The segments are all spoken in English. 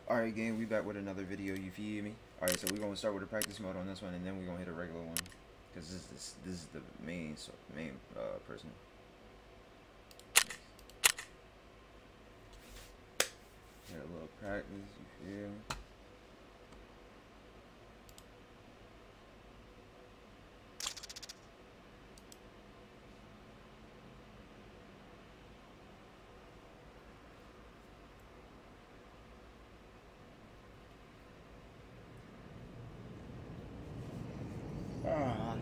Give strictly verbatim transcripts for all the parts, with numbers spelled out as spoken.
Alright, gang, we back with another video, you feel me? Alright, so we're going to start with a practice mode on this one, and then we're going to hit a regular one. Because this, this, this is the main, so, main uh, person. Hit a little practice, you feel me? Ah.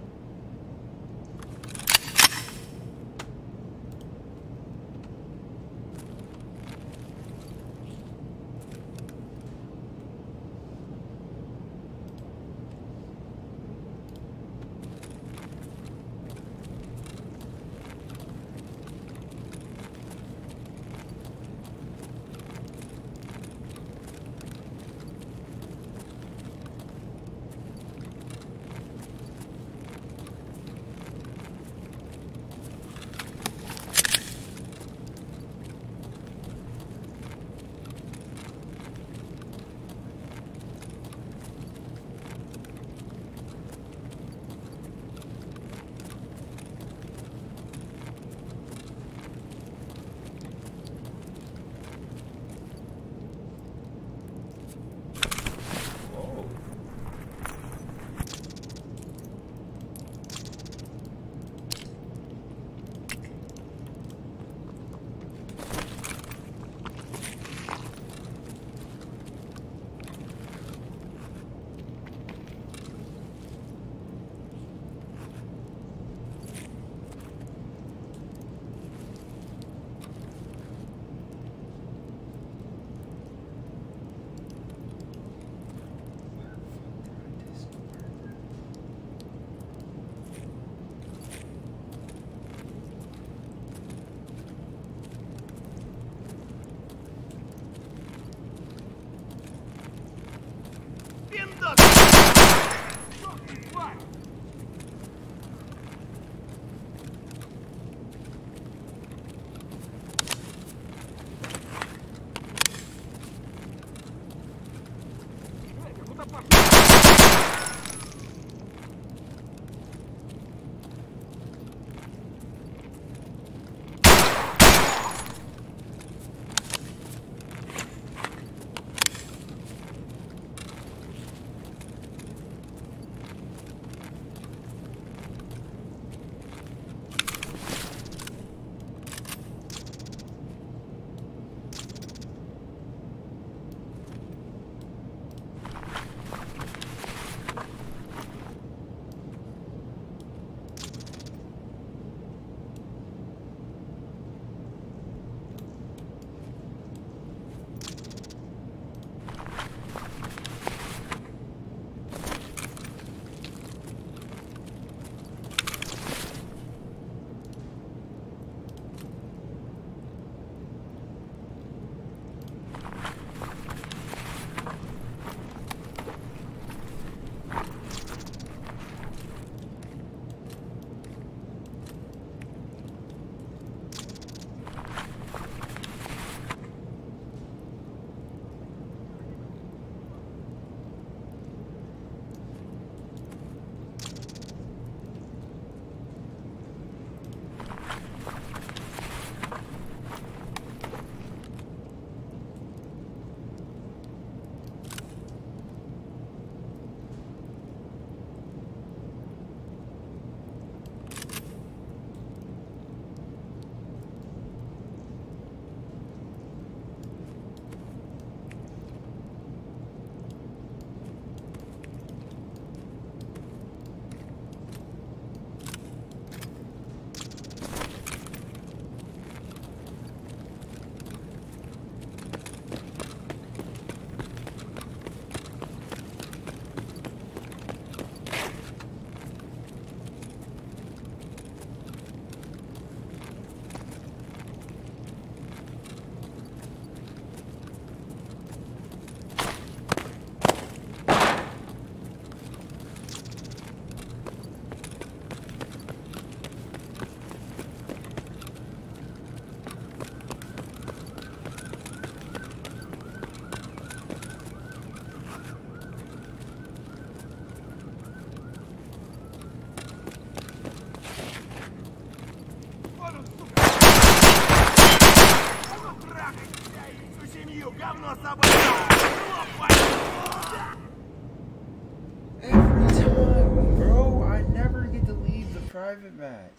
Every time, bro, I never get to leave the private match.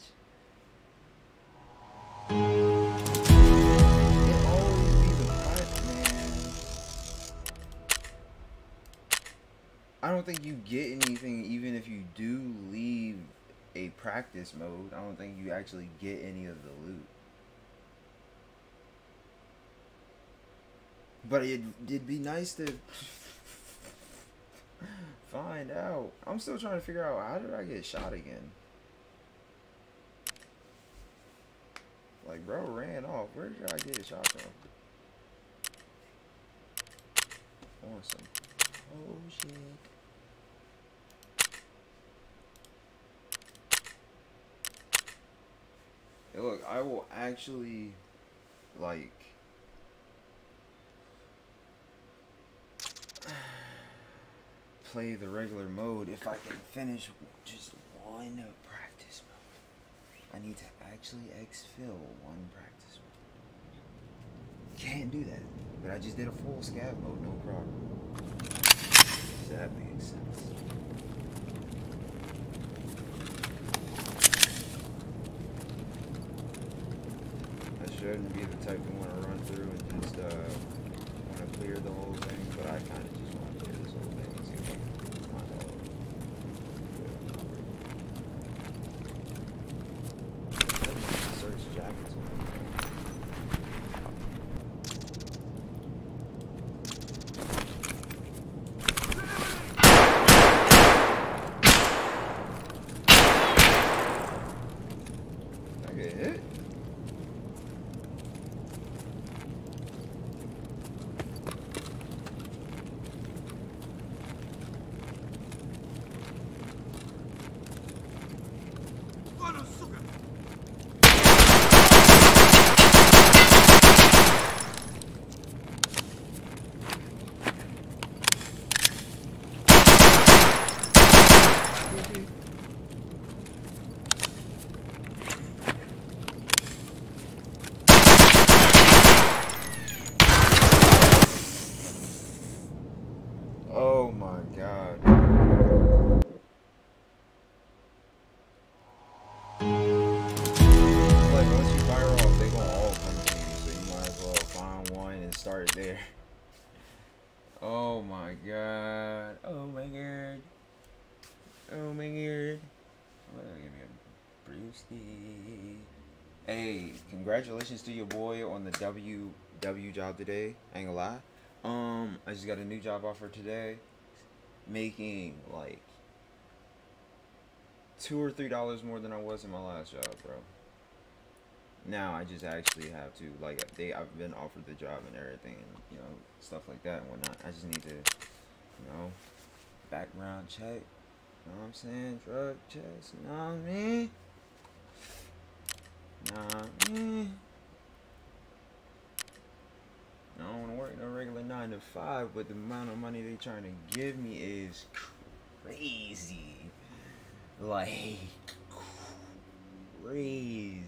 It always be the private, man. I don't think you get anything even if you do leave a practice mode. I don't think you actually get any of the loot. But it, it'd be nice to find out. I'm still trying to figure out, how did I get shot again? Like, bro ran off. Where did I get shot from? Awesome. Oh, shit. Hey, look, I will actually, like, play the regular mode if I can finish just one practice mode. I need to actually exfil one practice mode. Can't do that, but I just did a full scav mode, no problem. So that makes sense. I shouldn't be the type to want to run through and just uh, want to clear the whole thing, but I kind of just want to clear this whole thing and see if I can find all of it. Search jackets. I get hit. Oh my god. Like, once you fire off, they gonna all come to you, so you might as well find one and start there. Oh my god. Oh my god. Oh my god. Well, give me a brewski. Hey, congratulations to your boy on the W W job today. I ain't gonna lie. Um, I just got a new job offer today, making like two or three dollars more than I was in my last job, bro. Now I just actually have to, like, they I've been offered the job and everything, and you know, stuff like that and whatnot. I just need to, you know, background check. You know what I'm saying? Drug checks. You know what I mean? Nah, man. I don't want to work no regular nine to five, but the amount of money they trying to give me is crazy. Like, crazy.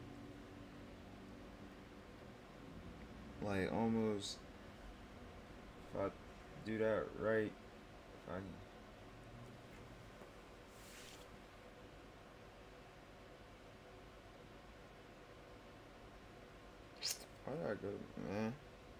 Like, almost, if I do that right, if I Why did I go, man?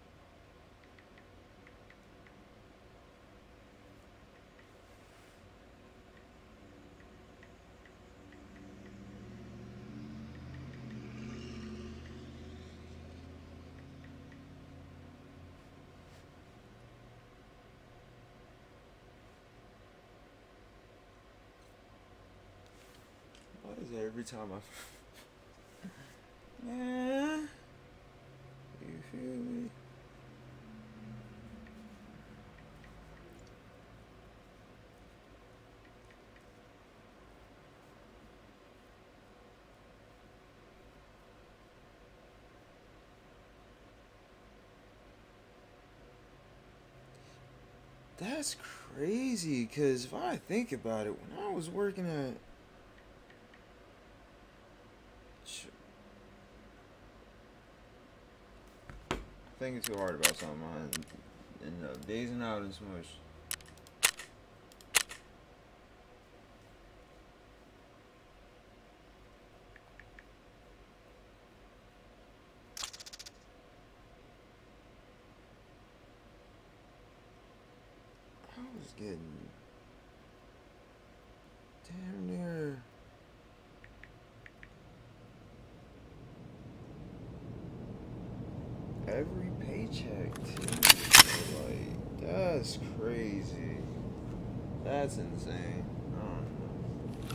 Why is it every time I... Yeah. You feel me? That's crazy, because if I think about it, when I was working at... thinking too hard about something. I end up dazing out and smush. I was getting damn near. Every paycheck, too. Like, that's crazy. That's insane. I don't know.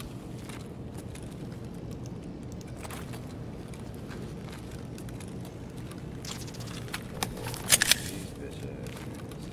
These bitch ass niggas.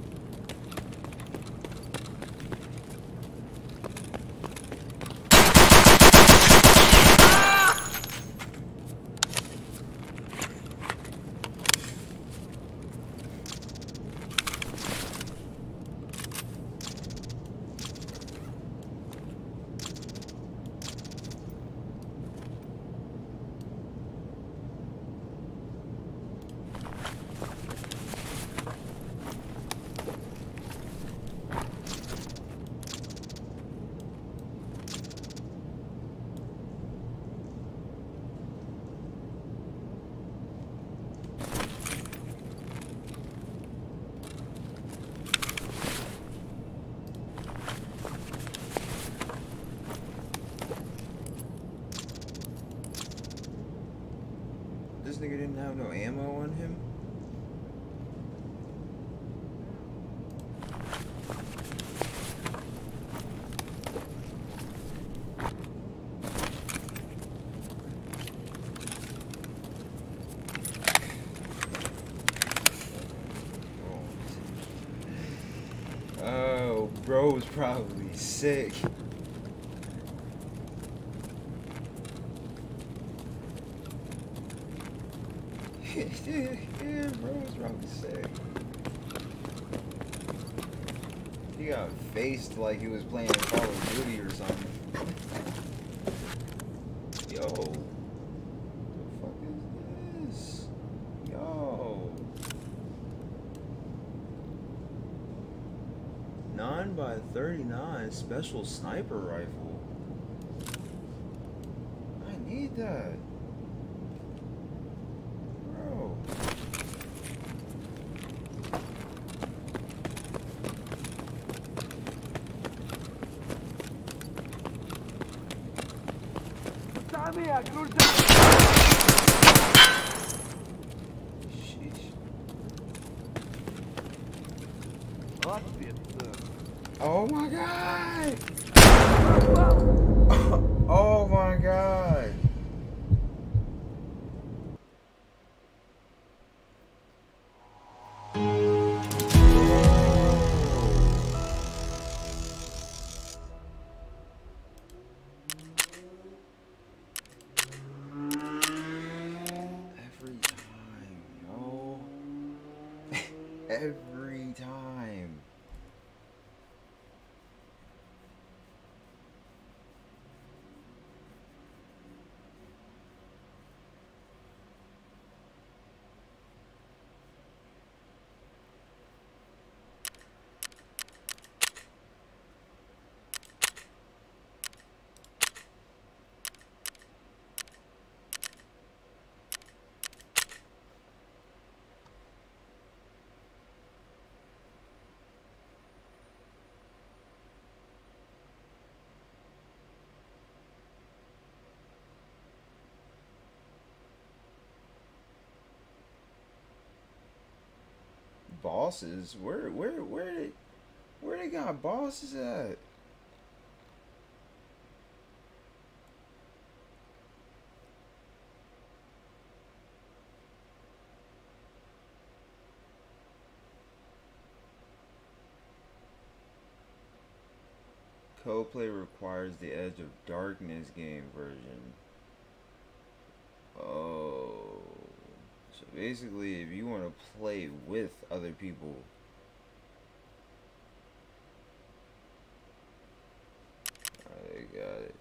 This nigga didn't have no ammo on him? Oh, bro was probably sick. Yeah, bro was probably sick. He got faced like he was playing Call of Duty or something. Yo. What the fuck is this? Yo. nine by thirty-nine special sniper rifle. I need that. Bro. Sheesh. Oh my god! Oh my god! Every time, yo. Every time. Bosses? Where where where they where they got bosses at? Co-play requires the Edge of Darkness game version. Oh. So basically, if you want to play with other people, I got it.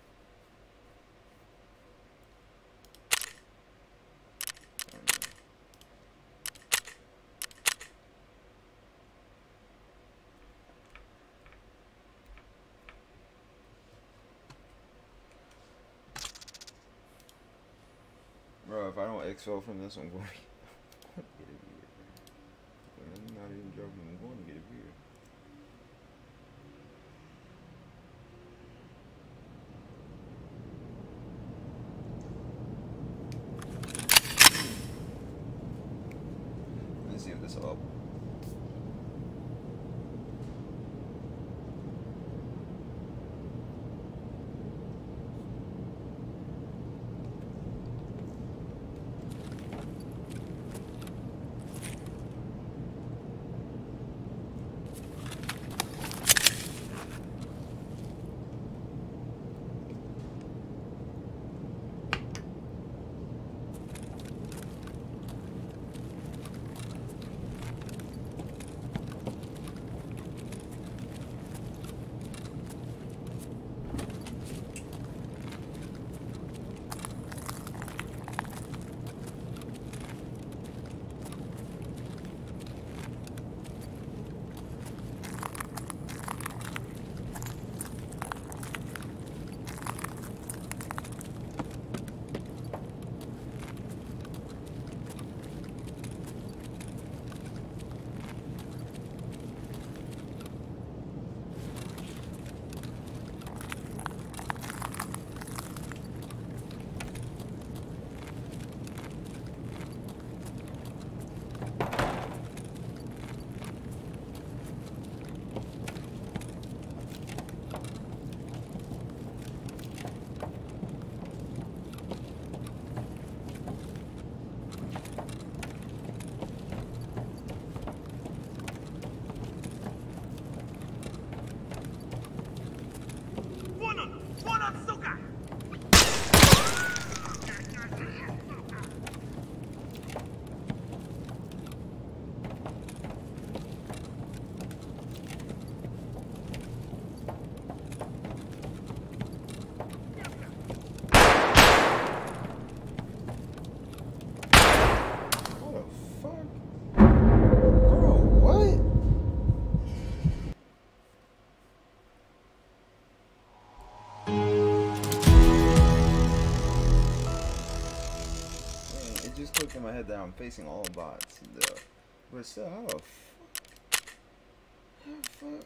if I don't exfil from this, I'm going to get a beer. I'm not even joking. I'm going to get a beer. Let's see if this up. In my head that I'm facing all bots, though. But still, how the fuck? How the fuck?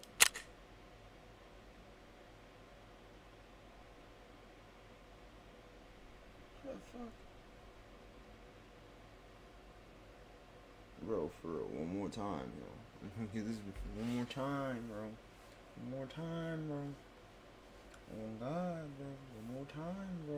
How the fuck? Bro, for real, one more time, yo. I'm gonna get this one more time, bro. One more time, bro. Oh God, bro. One more time, bro.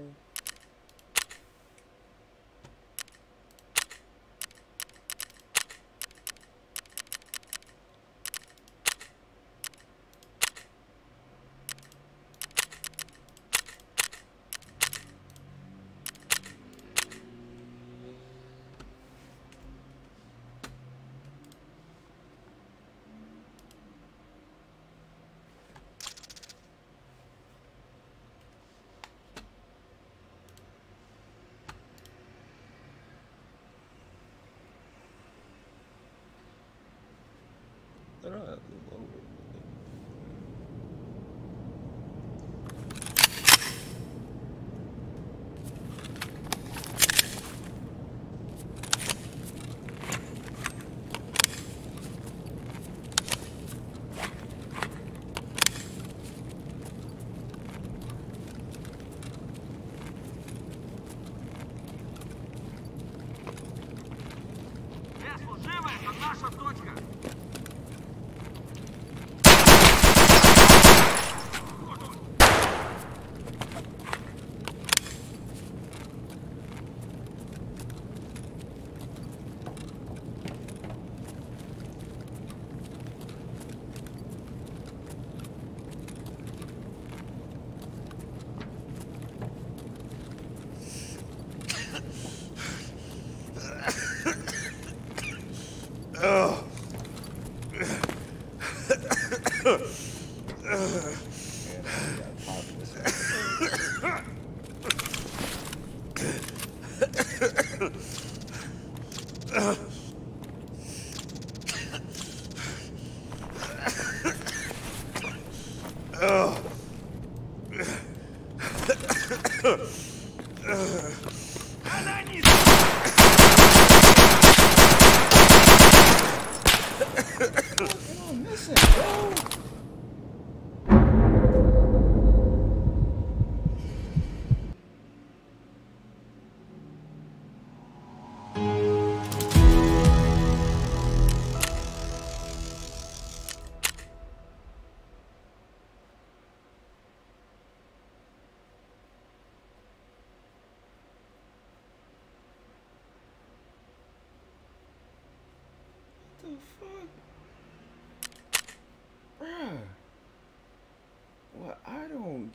I don't have the logo. Наша точка! Она не...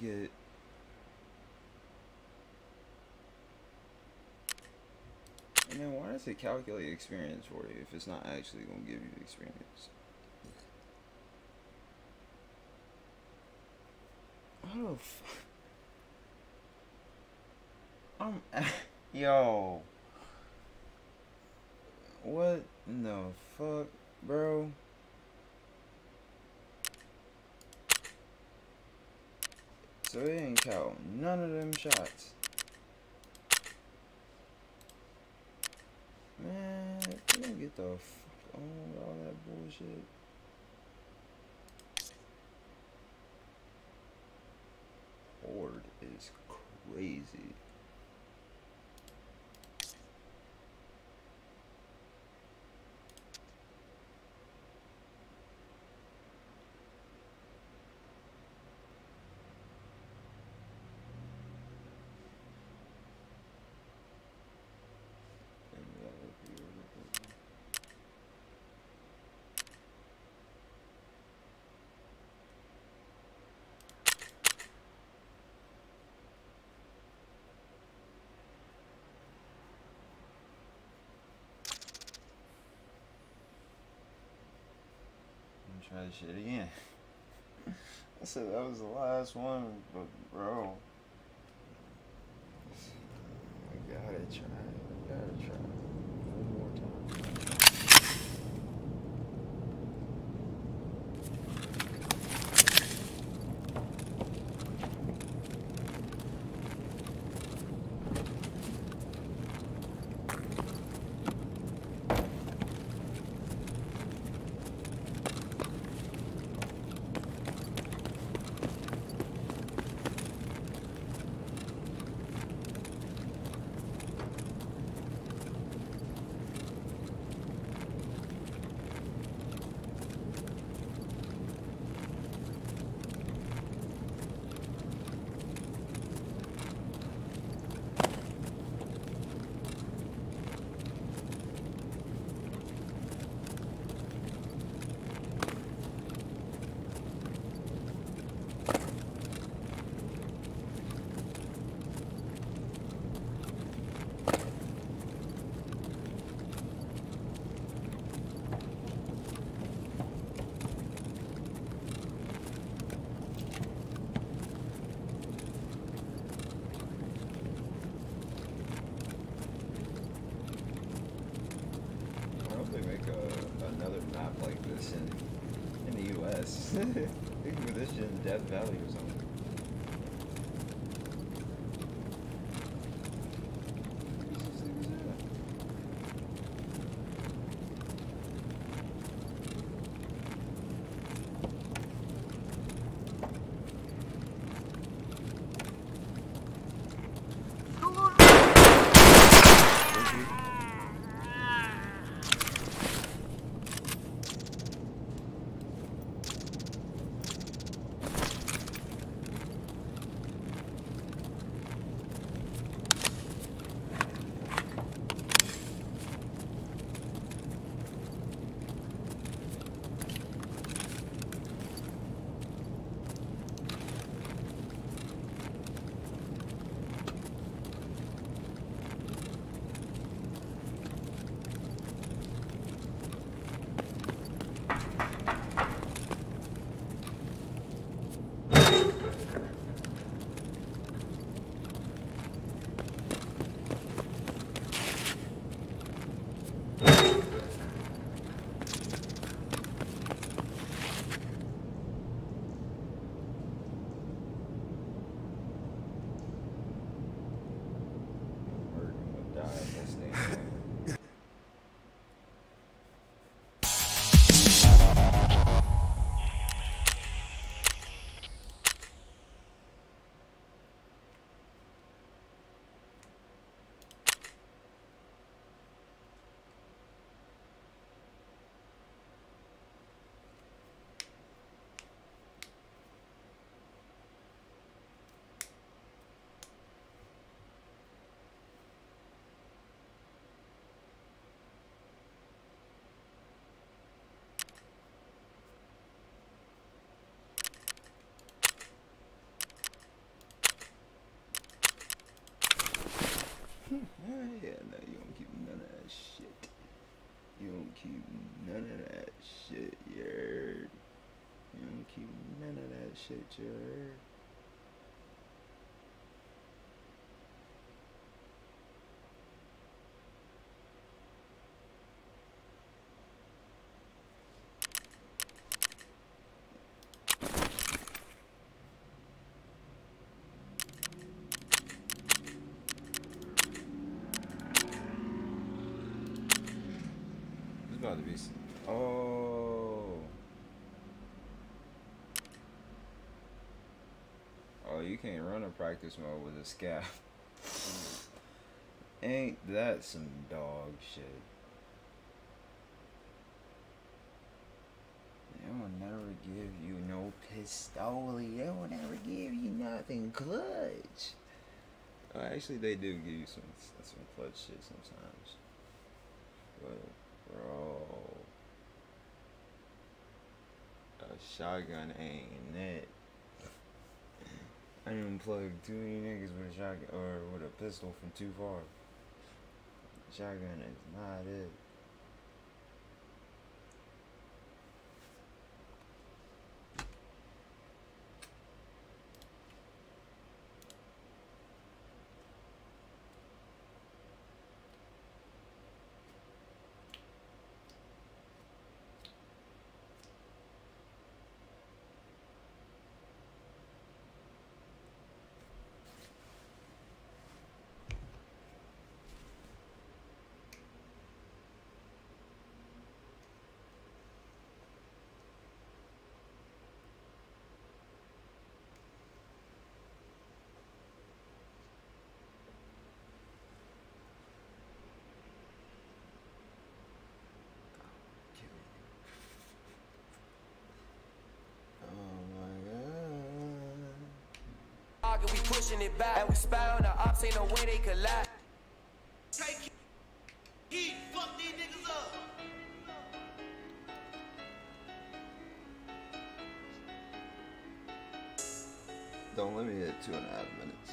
get. And then why does it calculate experience for you if it's not actually gonna give you experience? Oh, I'm yo. What in the fuck, bro? So it ain't count none of them shots. Man, you don't get the fuck on with all that bullshit. Horde is crazy. Try this shit again. I said that was the last one, but bro, I gotta try. I gotta try one more time. Think of this shit in Death Valley or something. shit, you heard? You don't keep none of that shit, you heard? It's about to be. s- Oh. Oh, you can't run a practice mode with a scav. Ain't that some dog shit? They will never give you no pistoli. They will never give you nothing clutch. Oh, actually, they do give you some some clutch shit sometimes. But bro, a shotgun ain't it. I didn't even plug too many niggas with a shotgun or with a pistol from too far. Shotgun is not it. We pushing it back, and we spy on the ops, ain't no way they could lie. Take heat, fuck these niggas up. Don't let me hit two and a half minutes.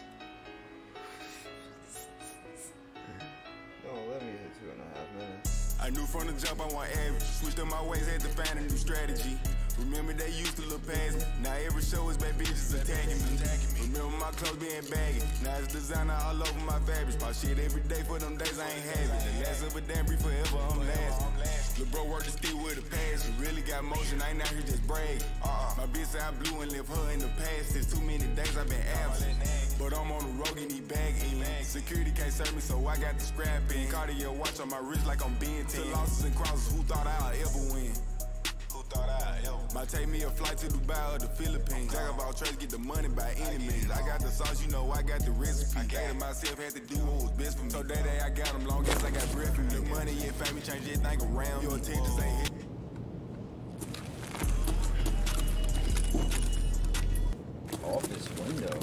Don't let me hit two and a half minutes. I knew from the jump I want average. Switched up my ways, had to find a new strategy. Remember they used to look past me. Now every show is bad bitches attacking me. Remember my clothes being baggy. Now it's designer all over my fabrics. Pop shit every day for them days I ain't have it. The last of a damn brief forever, I'm last. Lil' bro working still with a passion. Really got motion, I ain't out here just brag. My bitch say I blew and left her in the past. Since too many days I've been absent. But I'm on the road getting these bags in. Security can't serve me, so I got the scrap in. Cardio watch on my wrist like I'm being ten. To losses and crosses, who thought I'd ever win? Who thought I'd ever win? Might take me a flight to Dubai or the Philippines. Jack about trades, get the money by any means. I got the sauce, you know I got the recipe. Gave myself, had to do what was best for me. So that day I got them long as I got breath in me. The money and family change everything around. Your attentions ain't hit. Office window.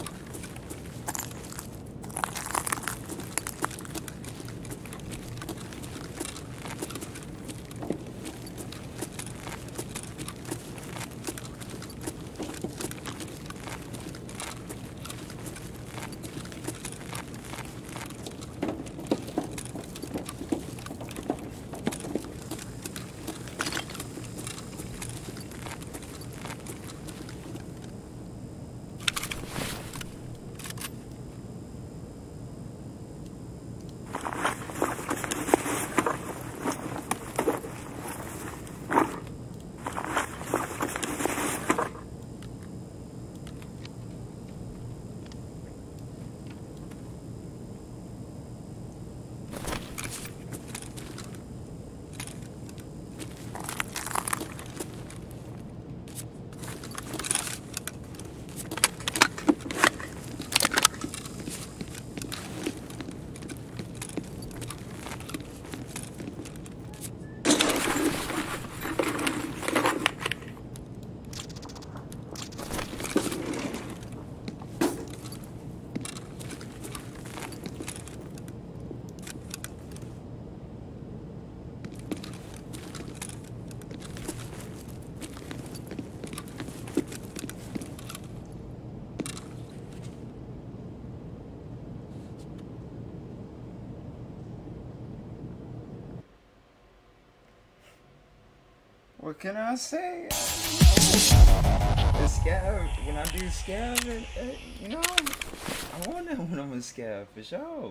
What can I say? The scab, when I do scab, it, it, you know, I want that when I'm a scab for sure.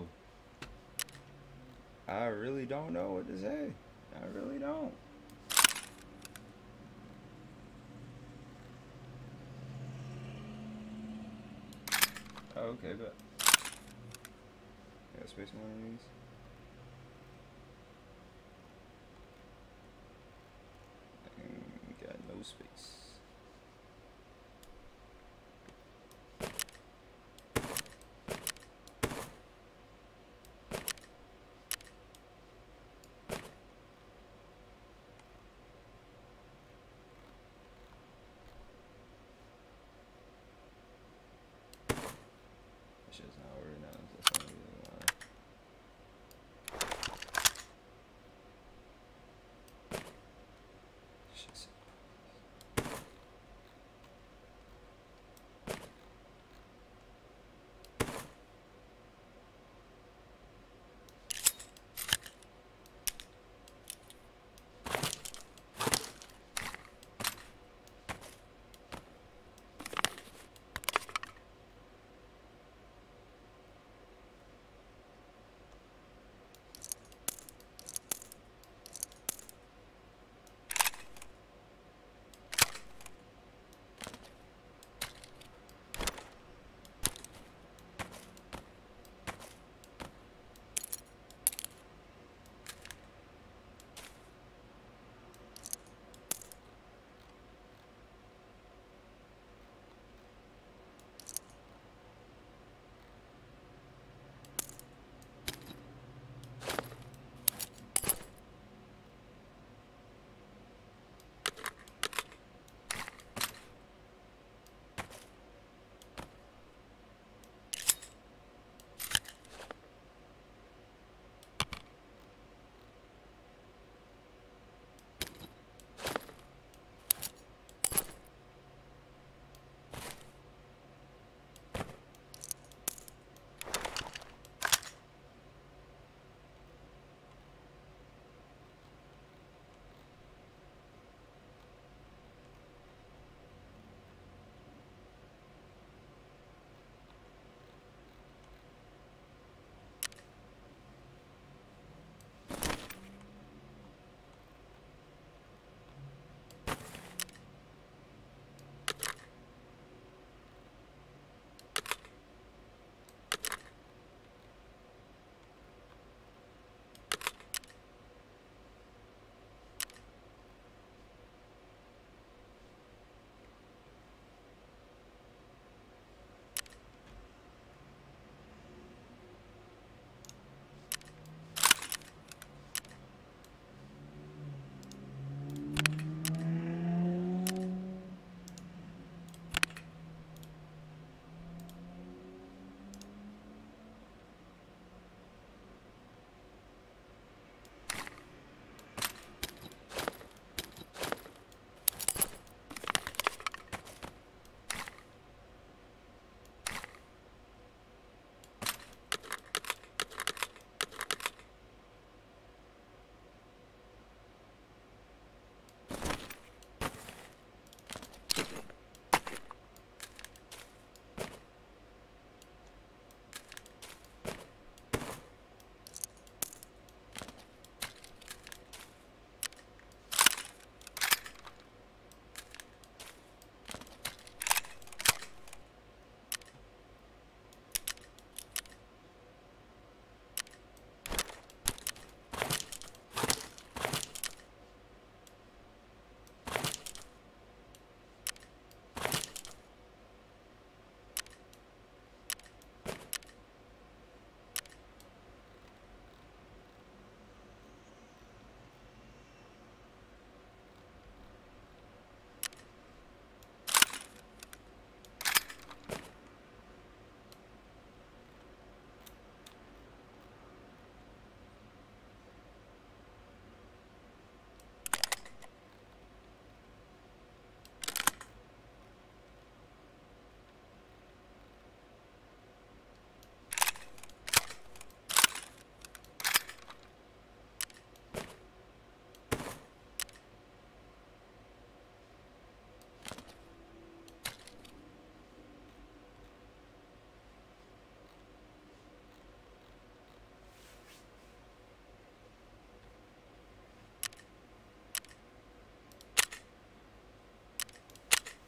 I really don't know what to say. I really don't. Oh, okay, but got space on one of these. And got no space. Shit's not over now. That's the only reason why. Shit's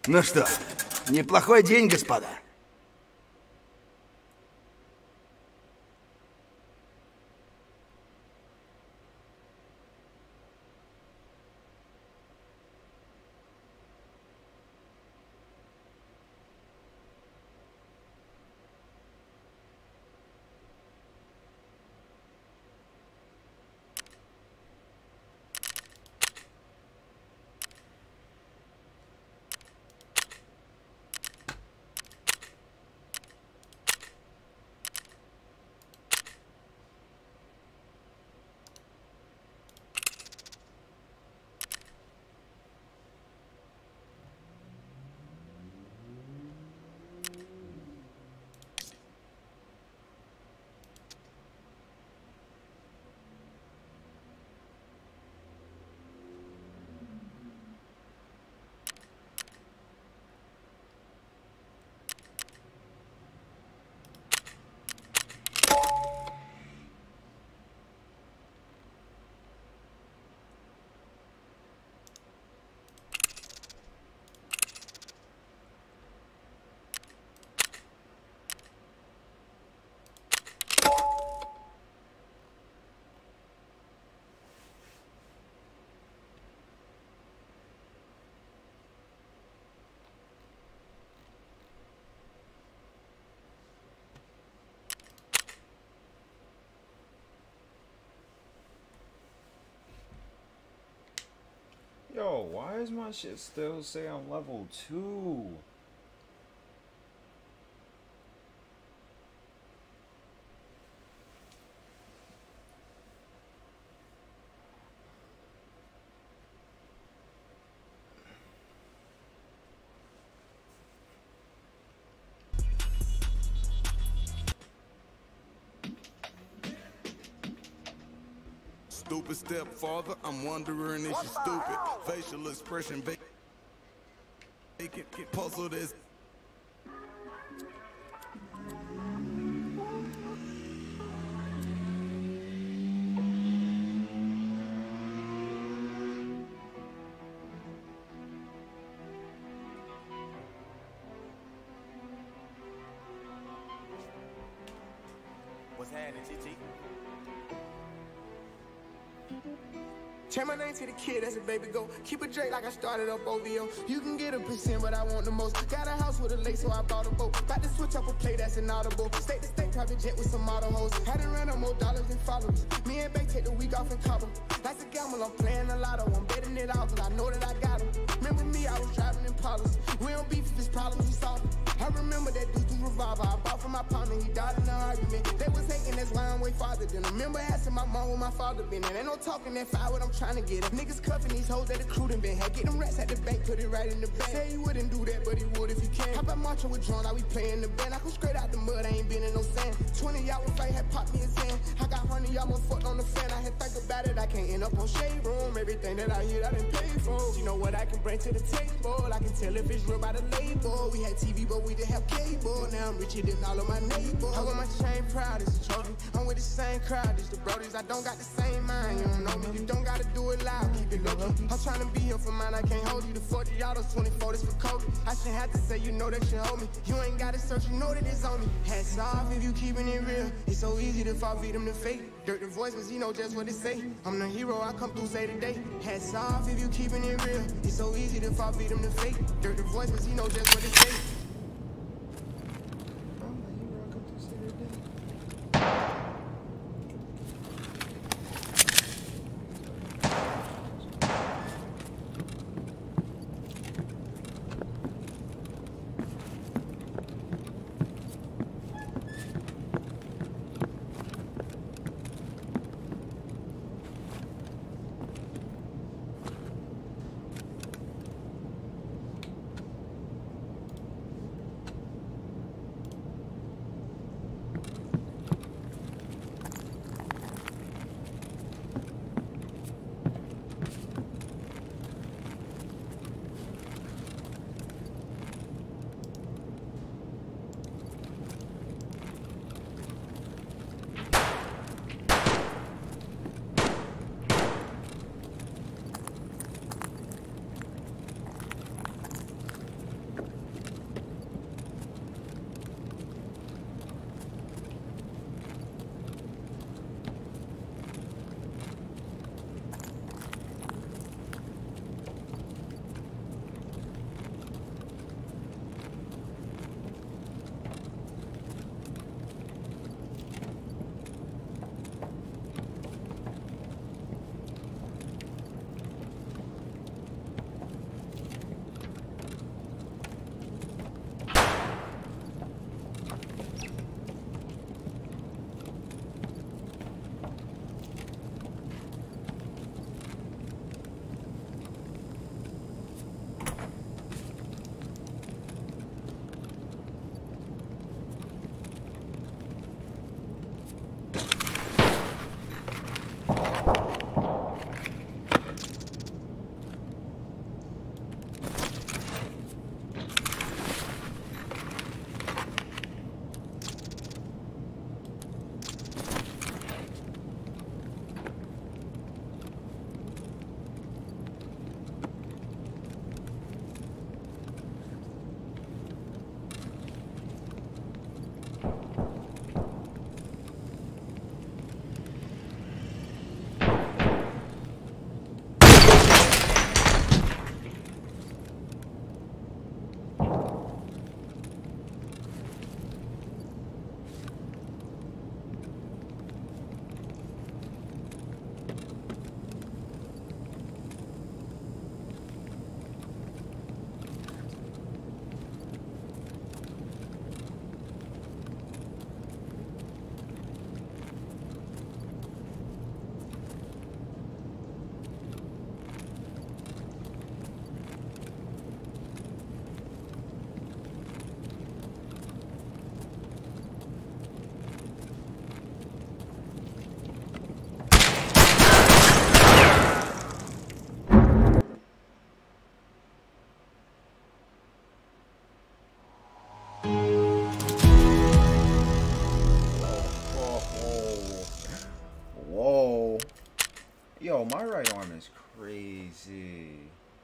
Ну что, неплохой день, господа. Yo, why is my shit still say I'm level two? Stupid stepfather, I'm wondering if you're stupid. Facial expression, vacant, get puzzled as. What's happening, G G? Change my name to the kid as a baby go. Keep it Drake like I started up O V O. You can get a percent, but I want the most. Got a house with a lake, so I bought a boat. About to switch up a play that's inaudible. State to state, private jet with some model hoes. Had to run up more dollars than followers. Me and Bay take the week off in Cabo. Like a gamble, I'm playing a lotto. I'm betting it out, cause I know that I got them. Remember me, I was driving in Polos. We don't beef if it's problems, we solve them. I remember that dude through revolver. I bought from my partner, he died in an argument. They was hating, that's why I'm way farther than them. Remember asking my mom where my father been. And ain't no talking that fire, what I'm trying to get. If niggas cuffing these hoes that the crew done been had. Get them rats at the bank, put it right in the bank. Say he wouldn't do that, but he would if he can. How about marching with John, like we playing the band. I come straight out the mud, I ain't been in no sand. twenty y'all with fight had popped me a sand. I got honey, y'all was fucked on the fan. I had think about it, I can't end up on shade room. Everything that I hear, I done paid for. You know what I can bring to the table. I can tell if it's real by the label. We had T V, but we didn't have cable. Now I'm richer than all of my neighbors. I want my chain proud, it's a trophy. I'm with the same crowd, it's the brodies. I don't got the same mind, you don't know me. You don't gotta do it loud, keep it low key. I'm trying to be here for mine, I can't hold you. The forty y'all, those twenty-four, this for Kobe. I shouldn't have to say, you know that you hold me. You ain't gotta search, you know that it's on me. Hats off if you keeping it real. It's so easy to fall victim to fate. Dirt the voice, cause he know just what it say. I'm the hero, I come through, say today. Hats off if you keeping it real. It's so easy to fall victim to fate. Dirt the voice, cause he know just what it say. my right arm is crazy.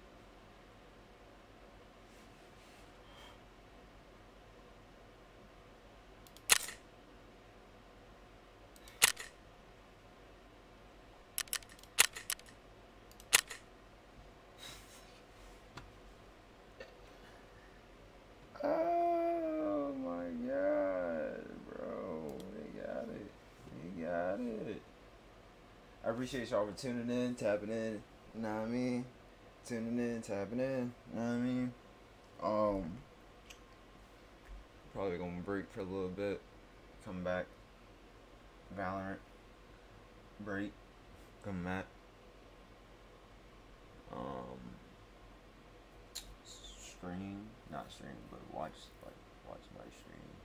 Oh my god, bro. They got it. They got it. I appreciate y'all for tuning in, tapping in, you know what I mean? Tuning in, tapping in, you know what I mean? Um, probably gonna break for a little bit, come back, Valorant, break, come back, um, stream, not stream, but watch, like, watch my stream,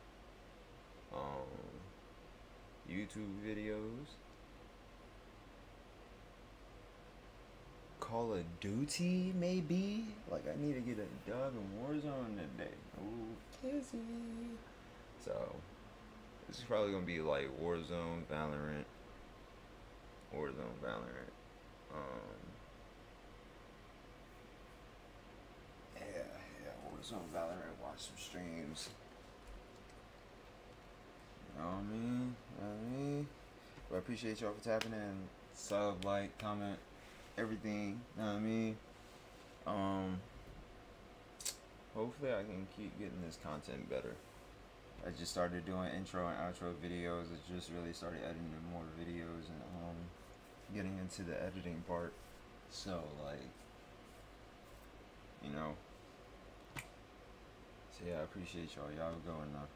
um, YouTube videos, Call of Duty, maybe? Like, I need to get a dub in Warzone today. Ooh, kissy. So, this is probably gonna be like Warzone, Valorant, Warzone, Valorant. Um, yeah, yeah, Warzone, Valorant, watch some streams. You know what I mean? You know what I mean? But I appreciate y'all for tapping in. Sub, like, comment. Everything, you know what I mean? Um, hopefully I can keep getting this content better. I just started doing intro and outro videos. I just really started editing more videos and um, getting into the editing part. So, like, you know. So, yeah, I appreciate y'all. Y'all going now.